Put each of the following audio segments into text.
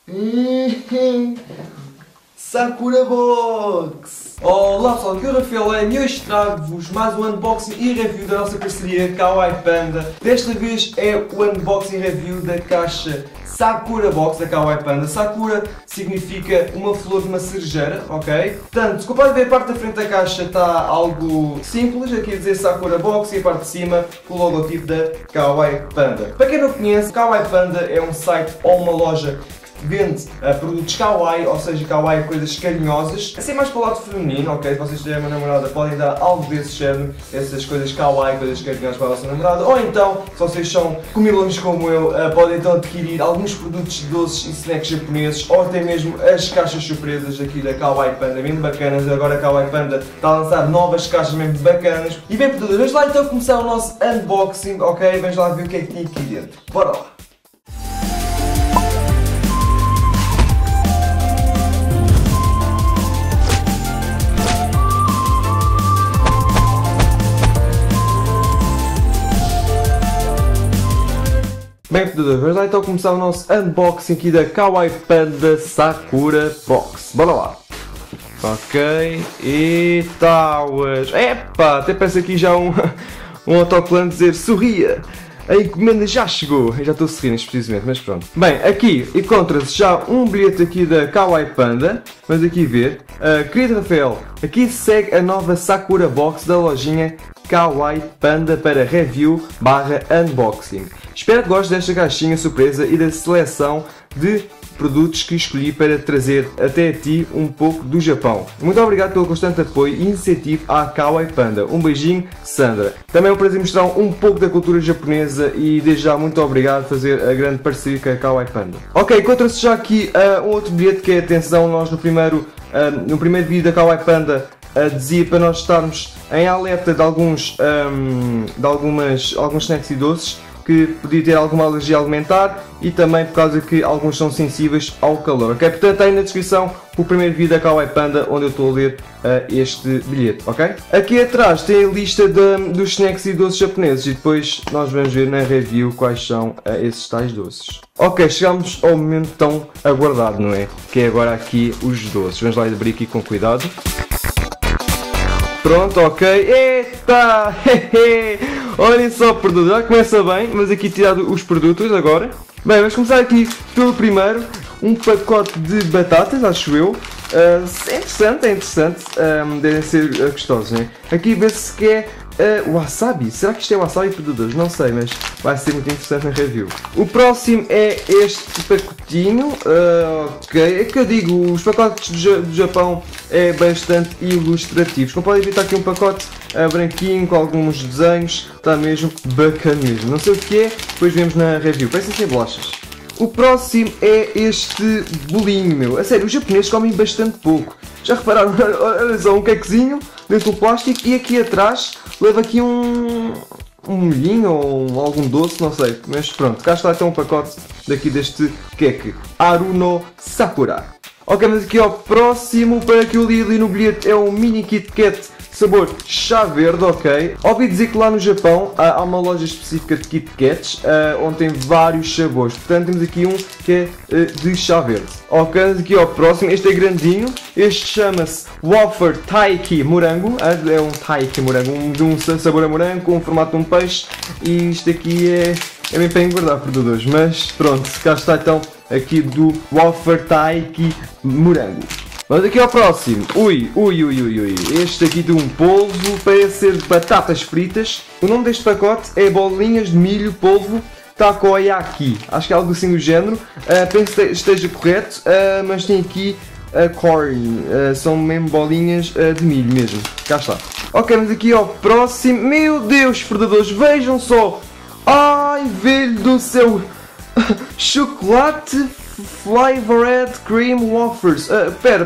Sakura Box! Olá pessoal, aqui é o Rafael e hoje trago-vos mais um unboxing e review da nossa parceria Kawaii Panda. Desta vez é o unboxing e review da caixa Sakura Box da Kawaii Panda. Sakura significa uma flor de uma cerejeira, ok? Portanto, como podem ver, a parte da frente da caixa está algo simples, aqui a dizer Sakura Box, e a parte de cima com o logotipo da Kawaii Panda. Para quem não conhece, Kawaii Panda é um site ou uma loja vende produtos kawaii, ou seja, kawaii, coisas carinhosas, assim mais para o lado feminino, ok? Se vocês têm uma namorada podem dar algo desse género, essas coisas kawaii, coisas carinhosas para a vossa namorada, ou então, se vocês são comilões como eu, podem então adquirir alguns produtos doces e snacks japoneses, ou até mesmo as caixas surpresas aqui da Kawaii Panda, bem bacanas. Agora a Kawaii Panda está a lançar novas caixas mesmo bacanas. E bem, portanto, vamos lá então começar o nosso unboxing, ok? Vamos lá ver o que é que tem aqui dentro. Bora lá! Bem, vamos lá então começar o nosso unboxing aqui da Kawaii Panda Sakura Box. Bora lá! Ok, e tauas. Epá, até parece aqui já um autocolante dizer sorria! A encomenda já chegou! Eu já estou a sorrir neste precisamente, mas pronto. Bem, aqui encontra-se já um bilhete aqui da Kawaii Panda. Vamos aqui ver. Querido Rafael, aqui segue a nova Sakura Box da lojinha Kawaii Panda para review/unboxing. Espero que gostes desta caixinha surpresa e da seleção de produtos que escolhi para trazer até a ti um pouco do Japão. Muito obrigado pelo constante apoio e incentivo à Kawaii Panda. Um beijinho, Sandra. Também é um prazer mostrar um pouco da cultura japonesa e desde já muito obrigado por fazer a grande parceria com a Kawaii Panda. Ok, encontra-se já aqui um outro bilhete que é, atenção, nós no primeiro vídeo da Kawaii Panda dizia para nós estarmos em alerta de alguns snacks e doces que podia ter alguma alergia alimentar e também por causa que alguns são sensíveis ao calor. Ok? Portanto, está aí na descrição o primeiro vídeo da Kawaii Panda onde eu estou a ler este bilhete. Ok? Aqui atrás tem a lista dos snacks e doces japoneses e depois nós vamos ver na review quais são esses tais doces. Ok, chegamos ao momento tão aguardado, não é? Que é agora aqui os doces. Vamos lá abrir aqui com cuidado. Pronto, ok. Eita! Olhem só o produto, já começa bem, mas aqui tirado os produtos agora. Bem, vamos começar aqui pelo primeiro, um pacote de batatas, acho eu. É interessante, devem ser gostosos, né? Aqui vê-se que é wasabi. Será que isto é wasabi, produtores? Não sei, mas vai ser muito interessante na review. O próximo é este pacotinho. Ok, é que eu digo, os pacotes do Japão é bastante ilustrativos. Como podem ver, está aqui um pacote branquinho com alguns desenhos. Está mesmo bacana mesmo. Não sei o que é, depois vemos na review. Parecem ser bolachas. O próximo é este bolinho, meu. A sério, os japoneses comem bastante pouco. Já repararam? Olha só, um quequezinho dentro do plástico e aqui atrás leva aqui um molhinho ou algum doce, não sei. Mas pronto, cá está então um pacote daqui deste queque. Aruno Sakura. Ok, mas aqui ao próximo, para que eu li ali no bilhete, é um mini Kit Kat sabor chá verde, ok. Ouvi dizer que lá no Japão há uma loja específica de Kit Kats, onde tem vários sabores. Portanto, temos aqui um que é de chá verde. Ok, aqui ao próximo, este é grandinho. Este chama-se Wafer Taiki Morango. É um Taiki Morango, de um sabor a morango, com o formato de um peixe. E isto aqui é bem para engordar por todos. Mas pronto, cá está então aqui do Wafer Taiki Morango. Vamos aqui ao próximo. Ui. Este aqui tem um polvo, parece ser batatas fritas. O nome deste pacote é bolinhas de milho polvo takoyaki. Acho que é algo assim do género. Penso que esteja correto, mas tem aqui corn. São mesmo bolinhas de milho mesmo. Cá está. Ok, vamos aqui ao próximo. Meu Deus, predadores, vejam só. Ai, velho do céu. Chocolate Flavored Cream Wafers. Pera.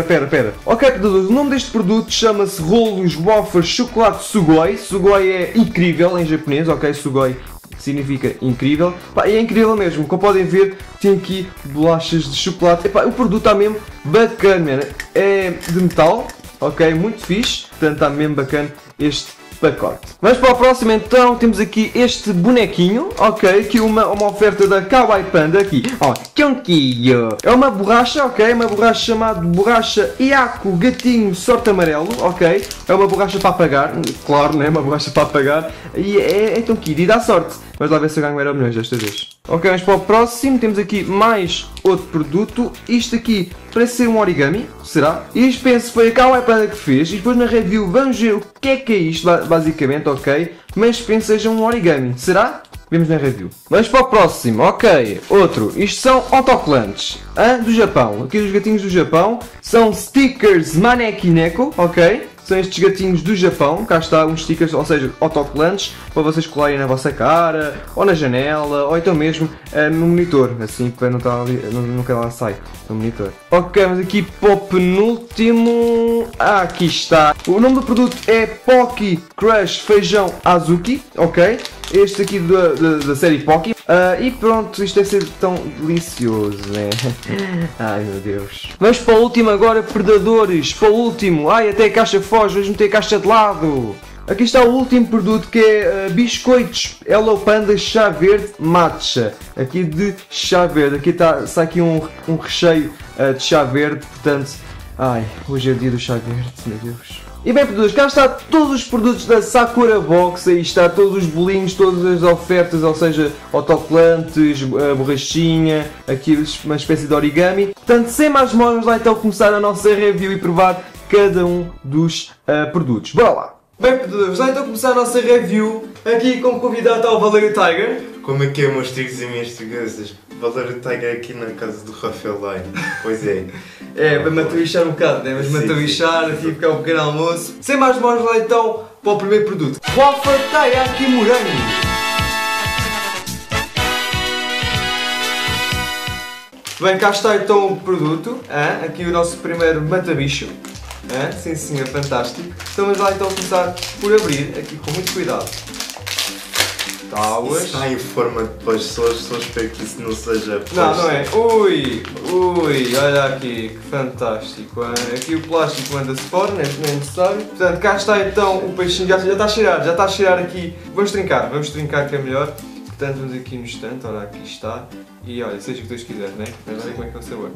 Ok, predadores, o nome deste produto chama-se Rolos Wafers Chocolate Sugoi. Sugoi é incrível em japonês, ok? Sugoi significa incrível. Pá, é incrível mesmo, como podem ver, tem aqui bolachas de chocolate. Epá, o produto está mesmo bacana, man. É de metal, ok? Muito fixe, portanto está mesmo bacana este pacote. Vamos para o próximo então, temos aqui este bonequinho, ok, que uma oferta da Kawaii Panda aqui, ó, Chonquillo. É uma borracha, ok, uma borracha chamada borracha Iaco Gatinho Sorte Amarelo, ok, é uma borracha para apagar, claro, né, uma borracha para apagar, e é Chonquillo e dá sorte. Vamos lá ver se eu ganho Euro Milhões desta vez. Ok, vamos para o próximo, temos aqui mais outro produto, isto aqui parece ser um origami, será? Isto penso foi a Kawaii Panda que fez, e depois na review vamos ver o que é isto, basicamente, ok? Mas penso seja um origami, será? Vemos na review. Vamos para o próximo, ok, outro, isto são autocolantes, do Japão, aqui dos gatinhos do Japão, são stickers Manekineko, ok? São estes gatinhos do Japão, cá está uns stickers, ou seja, autocolantes, para vocês colarem na vossa cara, ou na janela, ou então mesmo no monitor, assim para não estar ali, nunca lá sai, no monitor. Ok, mas aqui para o penúltimo, aqui está. O nome do produto é Pocky Crush Feijão Azuki, ok? Este aqui da série Pocky. E pronto, isto deve ser tão delicioso, né? Ai meu Deus. Vamos para o último agora, Predadores. Para o último. Ai, até a caixa foge, vamos meter a caixa de lado. Aqui está o último produto que é biscoitos Hello Panda chá verde matcha. Aqui de chá verde. Aqui está aqui um recheio de chá verde, portanto... Ai, hoje é o dia do chá verde, meu Deus. E bem, produtos, cá está todos os produtos da Sakura Box, aí está todos os bolinhos, todas as ofertas, ou seja, autocolantes, borrachinha, aqui uma espécie de origami. Portanto, sem mais demora, vamos lá então começar a nossa review e provar cada um dos produtos. Bora lá! Bem, produtos, vamos lá então começar a nossa review. Aqui como convidado está o Valério Tiger. Como é que é, meus tigres e minhas tigresas? Valério Tiger aqui na casa do Rafael Line. Pois é. É, vai-me atuixar um bocado, né? Mas-me atuixar, aqui ficar um pequeno almoço. Sem mais demoras, lá então para o primeiro produto. Wafer Taiyaki Morango. Bem, cá está então o produto. Aqui o nosso primeiro mata-bicho. Sim senhor, fantástico. Então vamos lá então começar por abrir, aqui com muito cuidado. Tábuas. Está em forma de peixe, só espero que isso não seja peixe. Não é. Ui, olha aqui, que fantástico. Aqui o plástico anda-se fora, não é necessário. Portanto, cá está então o peixinho, já está a cheirar aqui. Vamos trincar que é melhor. Portanto, vamos aqui no estante, olha aqui está. E olha, seja o que Deus quiser, né? Vamos ver como é que é o sabor.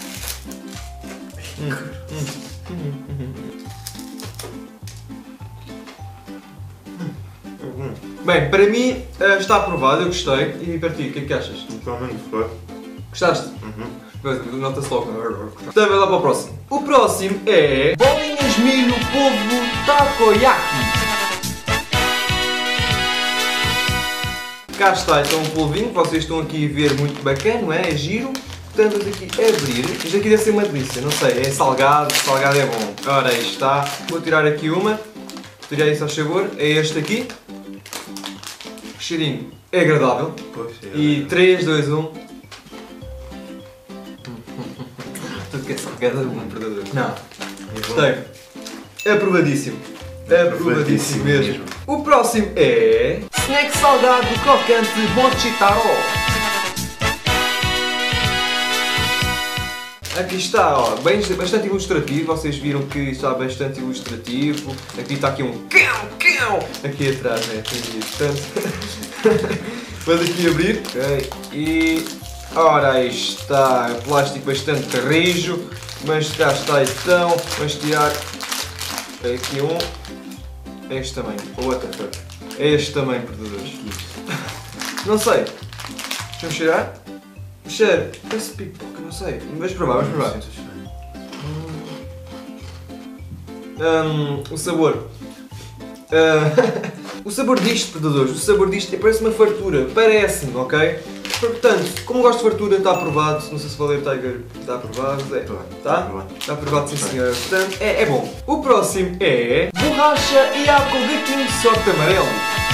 Bem, para mim está aprovado, eu gostei. E para ti, o que é que achas? Totalmente foi. Gostaste? Nota-se logo. Então vamos lá para o próximo. O próximo é bolinhas milho polvo takoyaki. Cá está então um polvinho, vocês estão aqui a ver, muito bacana, não é? É giro. Portanto, vamos aqui abrir. Isto aqui deve ser uma delícia, não sei, é salgado é bom. Ora, aí está. Vou tirar aqui uma. Tirar isso ao sabor. É este aqui. O cheirinho é agradável. Pois é. E 3, 2, 1. Tudo que é salgado é bom, predador. Não. Gostei. Aprovadíssimo. Aprovadíssimo mesmo. O próximo é... snack salgado crocante Mochitaro. Aqui está, ó, bastante ilustrativo, vocês viram que está bastante ilustrativo. Aqui está aqui um cão, aqui atrás, né? Portanto, vamos aqui abrir, ok, e ora aí está, plástico bastante rijo, mas cá está então, vamos tirar aqui um, este tamanho, este tamanho, perdedores. Não sei, deixa-me cheirar. Cheiro, parece pipoca, não sei. Vamos provar. O sabor. O sabor disto, predadores, o sabor disto parece uma fartura, parece-me, ok? Portanto, como gosto de fartura, está aprovado. Não sei se o Valério Tiger está aprovado. Está aprovado, sim senhor. Portanto, é bom. O próximo é borracha Iaco Gatinho Sorte Amarelo.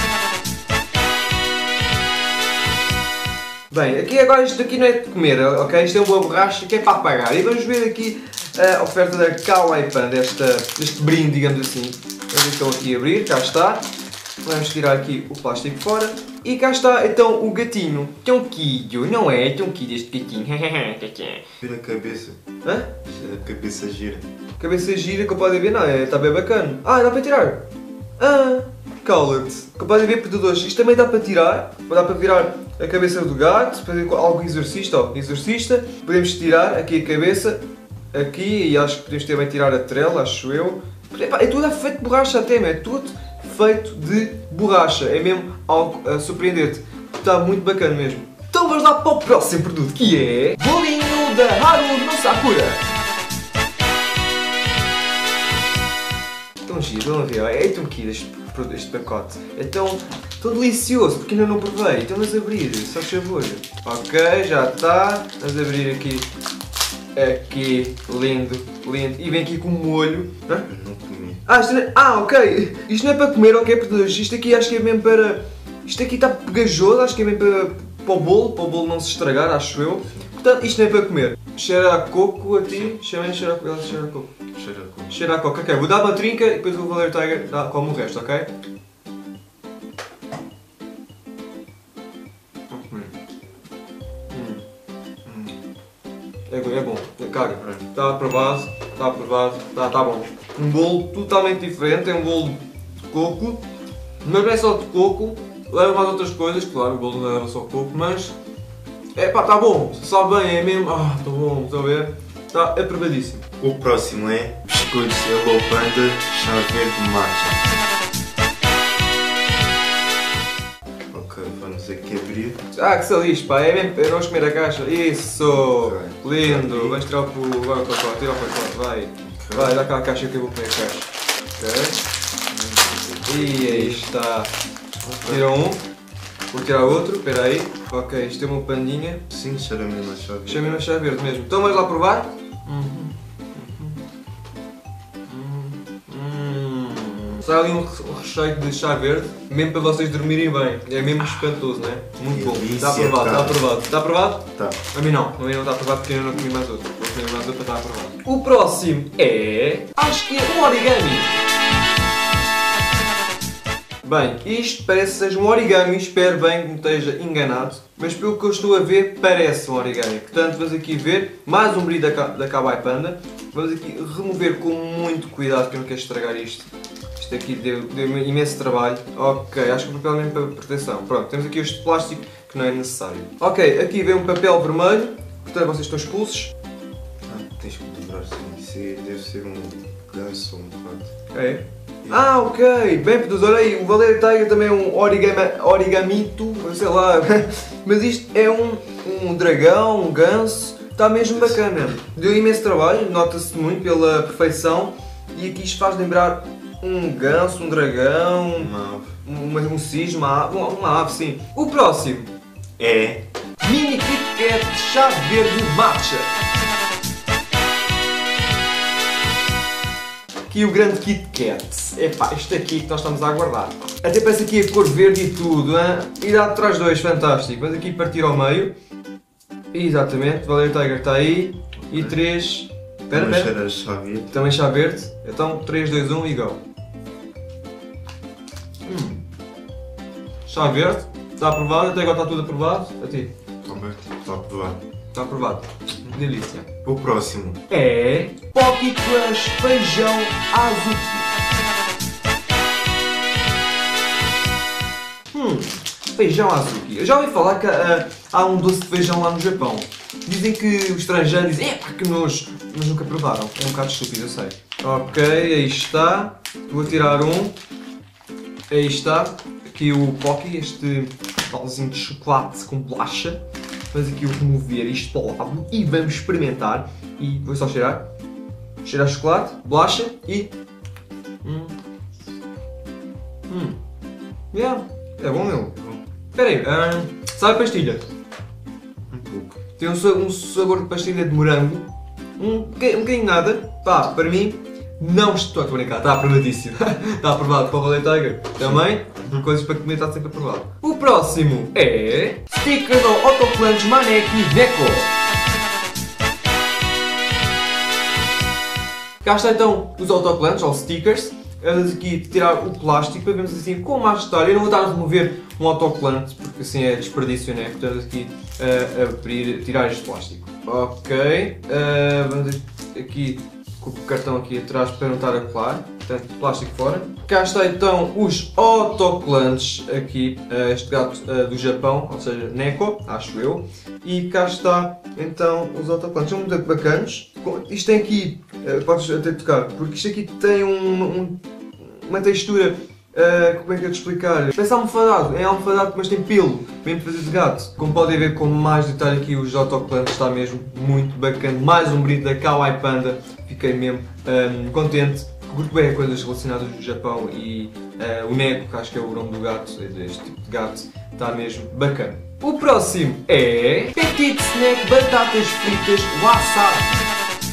Bem, aqui agora isto aqui não é de comer, ok? Isto é uma borracha que é para apagar. E vamos ver aqui a oferta da Kawaii Panda, deste brinde, digamos assim. Vamos então aqui abrir, cá está. Vamos tirar aqui o plástico fora. E cá está então o gatinho. Chonquillo, não é? Chonquillo este gatinho. Vira a cabeça. Hã? A cabeça gira. Cabeça gira que eu posso ver, não, está bem bacana. Dá para tirar. cala-te. Como podem ver, predadores, isto também dá para tirar. Dá para virar a cabeça do gato, para fazer algo exorcista, ó, exorcista. Podemos tirar aqui a cabeça, aqui, e acho que podemos também tirar a trela, acho eu. É tudo feito de borracha até, é tudo feito de borracha. É mesmo algo a surpreender-te. Está muito bacana mesmo. Então vamos lá para o próximo produto, que é... bolinho da Haru no Sakura. Tão giro, vamos ver, é tão querido este pacote. É tão delicioso, porque ainda não provei. Então vamos abrir, só favor. Ok, já está. Vamos abrir aqui. Aqui, lindo, lindo. E vem aqui com molho. Hã? Não comi. Isto não é... ok. Isto não é para comer, ok, produtores? Isto aqui acho que é mesmo para... Isto aqui está pegajoso, acho que é mesmo para o bolo não se estragar, acho eu. Portanto, isto não é para comer. Cheira a coco a ti? Cheira a coco. Cheira a coco. Cheira a coco, ok. Vou dar uma trinca e depois o Valério Tiger come o resto, ok? É bom, caga. Está aprovado, está bom. Um bolo totalmente diferente, é um bolo de coco, mas não é só de coco, leva mais outras coisas, claro, o bolo não leva só coco, mas... está bom, sabe bem, é mesmo... está bom, estão a ver? Está aprovadíssimo. O próximo é biscoitos Hello Panda chá verde matcha. Ok, vamos aqui abrir. Que salixe, pá, é mesmo, vamos comer a caixa. Isso, okay. Lindo, vamos tirar o pacote, tira o pacote, vai. Okay. Vai, dá cá a caixa que eu vou comer a caixa. Ok. E aí está. Tira um, vou tirar outro, espera aí. Ok, isto é uma pandinha. Sim, cheira mesmo a chá verde. Cheira mesmo a chá verde mesmo. Então vamos lá provar? Sai ali um recheio de chá verde, mesmo para vocês dormirem bem. É mesmo espantoso, não é? Muito bom. Está aprovado, está aprovado. Está aprovado? Está. A mim não está aprovado porque eu não comi mais outro. Vou comer mais outro para estar aprovado. O próximo é... acho que é um origami. Bem, isto parece que seja um origami, espero bem que me esteja enganado, mas pelo que eu estou a ver, parece um origami. Portanto, vamos aqui ver mais um brilho da Kawaii Panda. Vamos aqui remover com muito cuidado, porque eu não quero estragar isto. Isto aqui deu imenso trabalho. Ok, acho que o papel é mesmo para proteção. Pronto, temos aqui este plástico que não é necessário. Ok, aqui vem um papel vermelho, portanto vocês estão expulsos. Tens que dobrar assim, isso deve ser um ganso ou um rato. É? Ok, bem produtor, aí o Valério Tiger também é um origamito, sei lá, mas isto é um dragão, um ganso, está mesmo bacana. Deu imenso trabalho, nota-se muito pela perfeição e aqui isto faz lembrar um ganso, um dragão, um cisne, uma ave, sim. O próximo é Mini Kit Kat chá verde matcha. Aqui o grande Kit Kat. Epá, este aqui que nós estamos a aguardar. Até parece aqui a cor verde e tudo, hein? E dá de trás dois, fantástico. Vamos aqui partir ao meio. Exatamente, o Valério Tiger está aí. E 3... Espera. Também chá verde. Então 3, 2, 1 e go. Chá verde. Está aprovado, até agora está tudo aprovado. A ti. Também está aprovado. Está aprovado. Delícia. O próximo é Pocky Crush feijão azuki. Feijão azuki. Eu já ouvi falar que há um doce de feijão lá no Japão. Dizem que os estrangeiros dizem, que nojo, mas nunca provaram. É um bocado estúpido, eu sei. Ok, aí está. Vou tirar um. Aí está. Aqui o Pocky, este talzinho de chocolate com bolacha. Vamos aqui remover isto para o lado e vamos experimentar. E vou só cheirar. Cheirar chocolate, bolacha e... Yeah, é bom meu. Espera aí, sabe a pastilha? Um pouco. Tem um sabor de pastilha de morango. Um bocadinho nada. Pá, para mim, não estou a brincar. Está aprovadíssimo. Está aprovado para o Valério Tiger. Também, coisas para comer está sempre aprovado. O próximo é... sticker do autocolantes Maneki Neko. Cá está então os autocolantes, ou stickers. Vamos aqui tirar o plástico para vermos assim com mais detalhe. Eu não vou estar a remover um autocolante porque assim é desperdício, né? Portanto aqui abrir, tirar este plástico. Ok, vamos aqui com o cartão aqui atrás para não estar a colar. portanto, plástico fora. Cá está então os autocolantes aqui, este gato do Japão, ou seja, Neko, acho eu. E cá está então os autocolantes, são muito bacanos. Isto tem aqui, podes até tocar, porque isto aqui tem uma textura, como é que eu te explicar? Parece almofadado, é almofadado mas tem pelo, mesmo fazer de gato. Como podem ver com mais detalhe aqui os autocolantes, está mesmo muito bacana. Mais um brinde da Kawaii Panda, fiquei mesmo contente. Curto bem coisas relacionadas do Japão e o Neko, que acho que é o nome do gato, deste tipo de gato, está mesmo bacana. O próximo é Petit Snack Batatas Fritas Wasabi.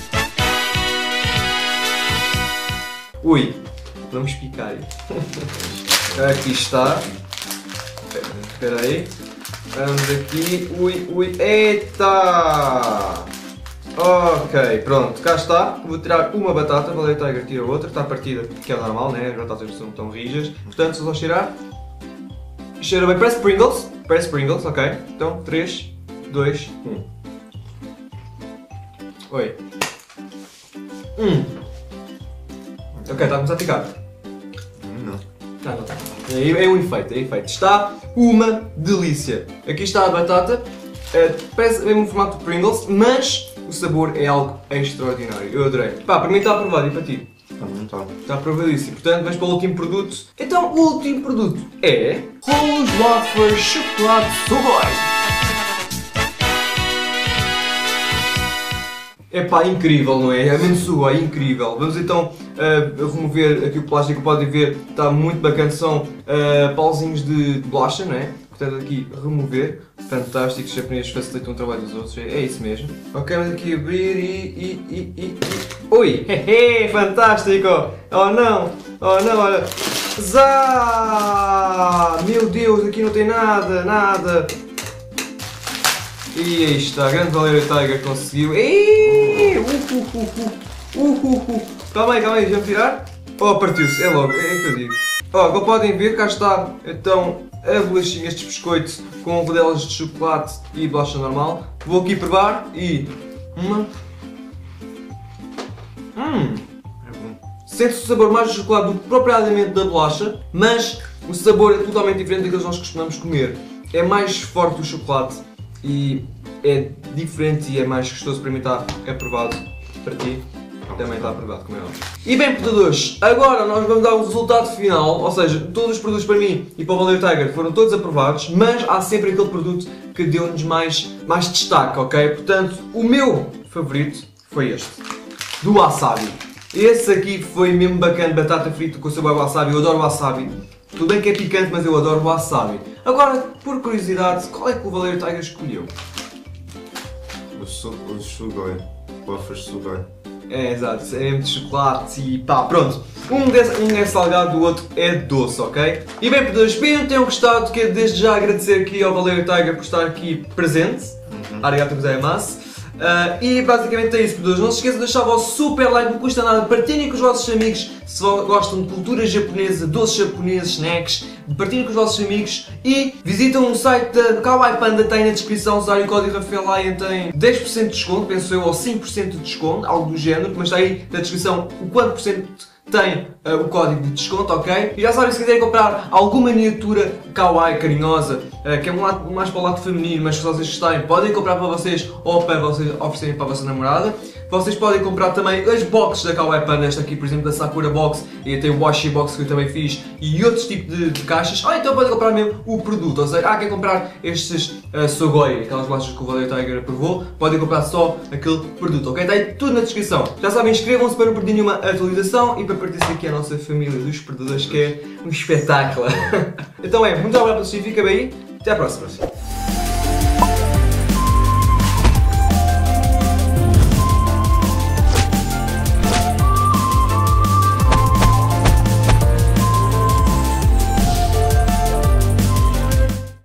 Ui, vamos picar. Aqui está. Espera aí. Vamos aqui. Ui. Eita! Ok, pronto, cá está. Vou tirar uma batata, Valeu Tiger tira outra. Está partida, que é normal, né? As batatas não são tão rijas. Portanto, se eu só cheirar. Cheira bem, parece Pringles, ok? Então, 3, 2, 1. Oi. Ok, está a começar a picar. Não. Não. É um efeito, Está uma delícia. Aqui está a batata. Parece mesmo o formato de Pringles, mas o sabor é algo extraordinário. Eu adorei. Pá, para mim está aprovado e para ti? Está aprovadíssimo. Portanto, vamos para o último produto. Então, o último produto é Rolos Wafer Chocolate Sugoi. Epá, incrível, não é? É mesmo Sugoi, incrível. Vamos então remover aqui o plástico, podem ver, está muito bacana. São pauzinhos de bolacha, não é? Portanto, aqui remover. Fantástico, os japoneses facilitam o trabalho dos outros, é isso mesmo. Ok, vamos aqui abrir e... Ui! Hehe, fantástico! Oh não, olha! Zá! Meu Deus, aqui não tem nada! E aí está, grande Valeu Tiger conseguiu. Calma aí, vamos tirar? Oh, partiu-se, é logo, é que eu digo. Oh, como podem ver, cá está, então, a bolachinha, estes biscoitos com rodelas de chocolate e bolacha normal. Vou aqui provar e... Sente-se o sabor mais de chocolate do que propriamente da bolacha, mas o sabor é totalmente diferente daqueles que nós costumamos comer. É mais forte o chocolate e é diferente e é mais gostoso. Para mim está aprovado. Para ti também está aprovado, como é óbvio. E bem, portadores, agora nós vamos dar o resultado final, ou seja, todos os produtos para mim e para o Valeu Tiger foram todos aprovados, mas há sempre aquele produto que deu-nos mais destaque, ok? Portanto, o meu favorito foi este, do wasabi. Esse aqui foi mesmo bacana, batata frita com sabor wasabi, eu adoro wasabi. Tudo bem que é picante, mas eu adoro wasabi. Agora, por curiosidade, qual é que o Valeu Tiger escolheu? O Sugoi. Wafers Sugoi. É, exato, é de chocolate e pá, pronto. Um é salgado, o outro é doce, ok? E bem, pessoas, espero que tenham gostado. Quero desde já agradecer aqui ao Valeu Tiger por estar aqui presente. Arigato gozaimasu. E basicamente é isso, pessoas. Não se esqueçam de deixar o vosso super like, não custa nada. Partilhem com os vossos amigos se gostam de cultura japonesa, doces japoneses, snacks. Partilhem com os vossos amigos e visitam o site da Kawaii Panda, tem na descrição. Usarem o código RAFAELLION tem 10% de desconto, penso eu, ou 5% de desconto, algo do género, mas está aí na descrição o quanto por cento tem o código de desconto, ok? E já sabem, se quiserem comprar alguma miniatura kawaii, carinhosa, que é mais para o lado feminino, mas se vocês gostarem, podem comprar para vocês ou para vocês oferecerem para a vossa namorada. Vocês podem comprar também as boxes da Kawaii Panda, esta aqui por exemplo da Sakura Box, e tem o Washi Box que eu também fiz, e outros tipos de caixas. Ou então podem comprar mesmo o produto, ou seja, quer comprar estes Sugoi, aquelas bolachas que o Valeu Tiger aprovou, podem comprar só aquele produto, ok? Está aí tudo na descrição. Já sabem, inscrevam-se para não perder nenhuma atualização e para pertencer aqui à nossa família dos perdedores, que é um espetáculo. Então muito obrigado por assistir, fica bem, até à próxima.